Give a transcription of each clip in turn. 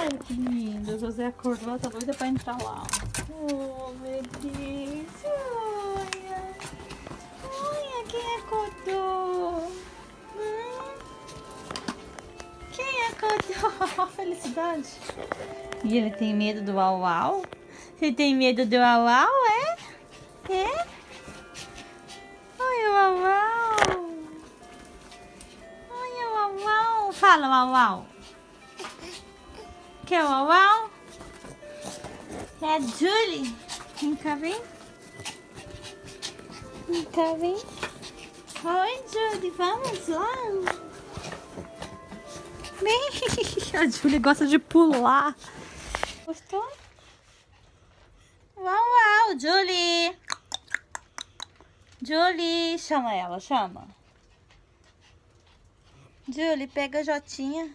Olha que lindo. A José acordou, ela tá doida pra entrar lá. Oh, meu Deus. Olha. Olha quem acordou. Quem acordou? Felicidade. E ele tem medo do au-au? Você tem medo do au-au, é? É? Oi, au-au. Oi, au-au. Fala, au-au. Quer o au-au? É a Julie. Vem cá, vem. Vem cá, vem. Oi, Julie. Vamos lá. Vem. A Julie gosta de pular. Gostou? Uau, Julie. Julie. Chama ela, chama. Julie, pega a Jotinha.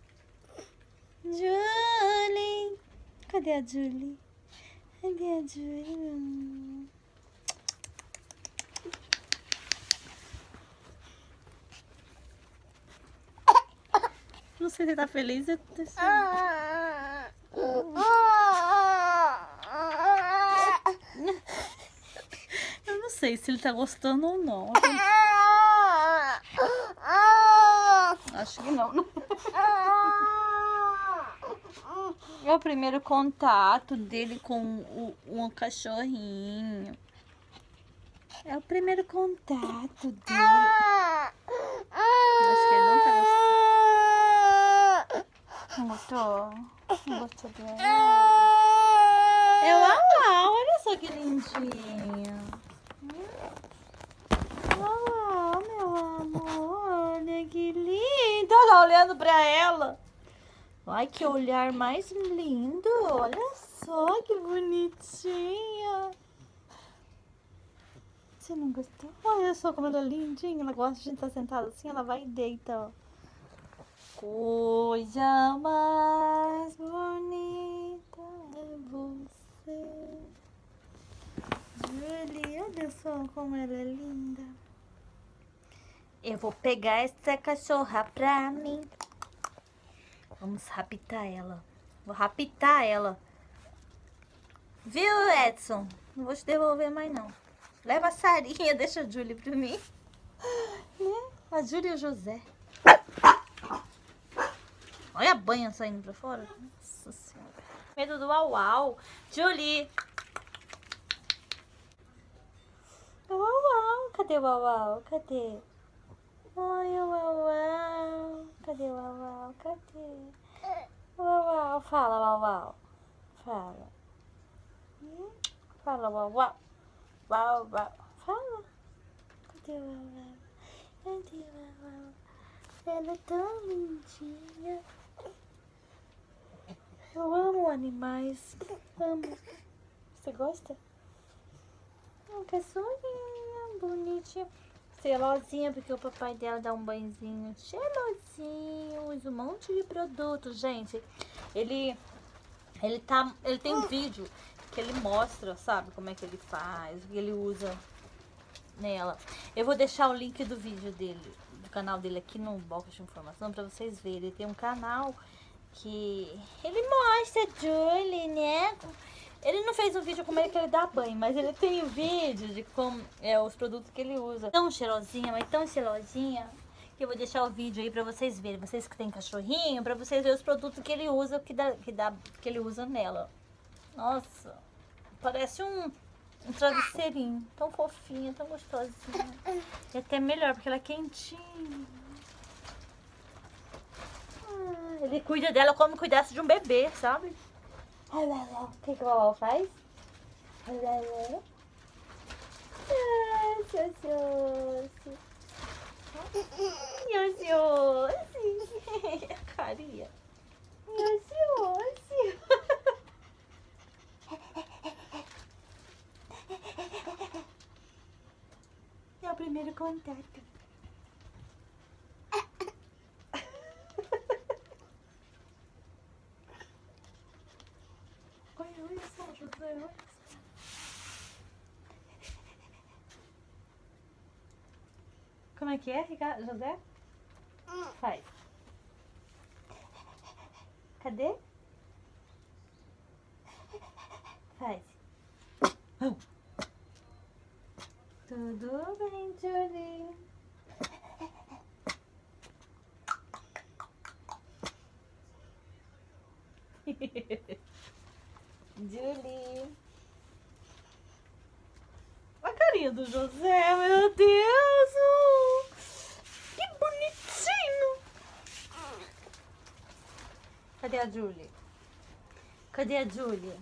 Julie. Cadê a Julie? Cadê a Julie? Não sei se ele tá feliz. Eu não sei se ele tá gostando ou não. Acho que não. É o primeiro contato dele com um cachorrinho. É o primeiro contato dele. Acho que ele não tá gostando. Não gostou? Não gostou dele? É o au-au, olha só que lindinho. Au-au, meu amor, olha que lindo. Olha lá, olhando pra ela. Ai, que olhar mais lindo. Olha só que bonitinha. Você não gostou? Olha só como ela é lindinha. Ela gosta de estar sentada assim. Ela vai e deita, ó. Coisa mais bonita é você. Julie, olha só como ela é linda. Eu vou pegar essa cachorra pra mim. Vamos raptar ela. Vou raptar ela. Viu, Edson? Não vou te devolver mais, não. Leva a Sarinha, deixa a Julie pra mim. Né? A Julie e o José. Olha a banha saindo pra fora. Nossa Senhora. Medo do au-au. Julie. O au-au. Cadê o au-au? Cadê? Oi, o au-au. Cadê o au-au? Cadê? O au-au. Fala, au-au. Fala. Fala, au-au. Au-au. Fala. Cadê o au-au? Cadê o au-au? Ela é tão lindinha. Eu amo animais. Amo. Você gosta? Uma cachorrinha bonitinha. Cheirosinha, porque o papai dela dá um banhozinho cheirosinho. Usa um monte de produto, gente. Ele tem um vídeo que ele mostra, sabe, como é que ele faz, o que ele usa nela. Eu vou deixar o link do vídeo dele, do canal dele aqui no box de informação pra vocês verem. Ele tem um canal que ele mostra Julie, né? Ele não fez um vídeo como é que ele dá banho, mas ele tem um vídeo de como os produtos que ele usa. Tão cheirosinha, mas tão cheirosinha, que eu vou deixar o vídeo aí pra vocês verem. Vocês que tem cachorrinho, pra vocês verem os produtos que ele usa, que ele usa nela. Nossa, parece um travesseirinho. Tão fofinha, tão gostosinha. E até melhor, porque ela é quentinha. Ele cuida dela como cuidasse de um bebê, sabe? O que o Vovó faz? A carinha. É o primeiro contato. Olha só, José, olha só. Como é que é, José? Faz. Cadê? Faz. Tudo bem, Julie? Julie. A carinha do José, meu Deus! Que bonitinho! Cadê a Julie? Cadê a Julie?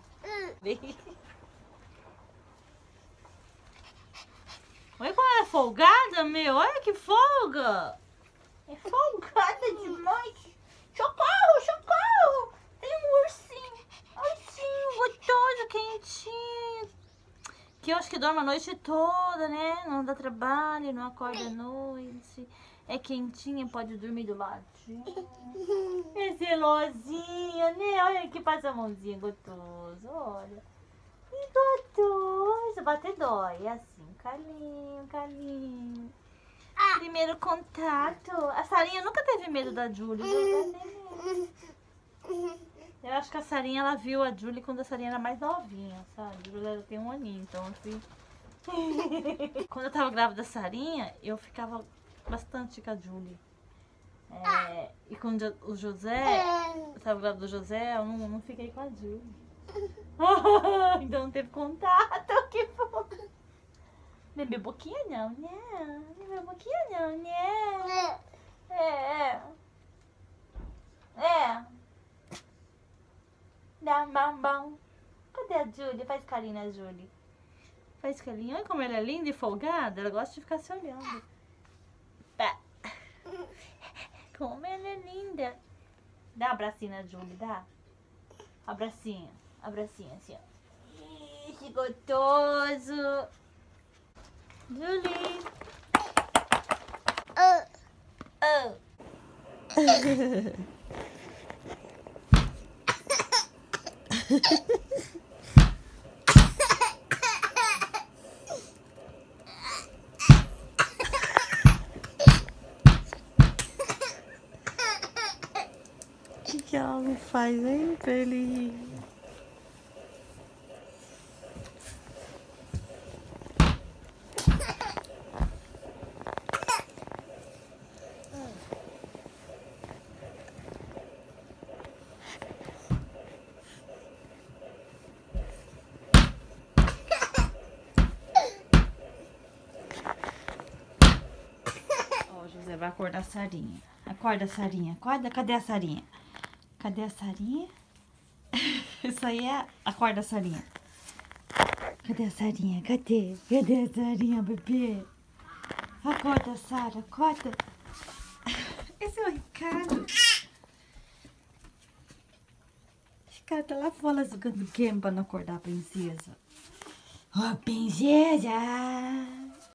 Olha como ela é folgada, meu! Olha que folga! É folgada demais! Socorro, socorro! Tem um ursinho! Ursinho gostoso, quentinho! Que eu acho que dorme a noite toda, né? Não dá trabalho, não acorda à noite. É quentinha, pode dormir do ladinho. É zelosinha, né? Olha que passa a mãozinha gostoso, olha. Que gostoso. Bater dói, é assim, calinho, calinho. Primeiro contato. A Sarinha nunca teve medo da Julie. Eu acho que a Sarinha, ela viu a Julie quando a Sarinha era mais novinha, sabe? A Julie ela tem 1 aninho, então assim... Quando eu tava grávida da Sarinha, eu ficava bastante com a Julie. E quando o José, eu tava grávida do José, eu não fiquei com a Julie. Então não teve contato, que foda. Bebê boquinha não, né? Bebê boquinha não, né? Dá um bombom. Cadê a Julie? Faz carinho na Julie. Faz carinho. Olha como ela é linda e folgada. Ela gosta de ficar se olhando. Pá. Como ela é linda. Dá um abracinho na Julie, dá? Abracinho. Abracinho assim, ó. Ih, que gostoso. Julie. O que ela não faz, hein, pra ele rir? Ó, o José vai acordar a Sarinha. Acorda, Sarinha. Acorda, cadê a Sarinha? Cadê a Sarinha? Isso aí é... Acorda, Sarinha. Cadê a Sarinha? Cadê? Cadê a Sarinha, bebê? Acorda, Sara. Acorda. Esse é o Ricardo. Ricardo tá lá fora jogando game pra não acordar a princesa. Ó, princesa!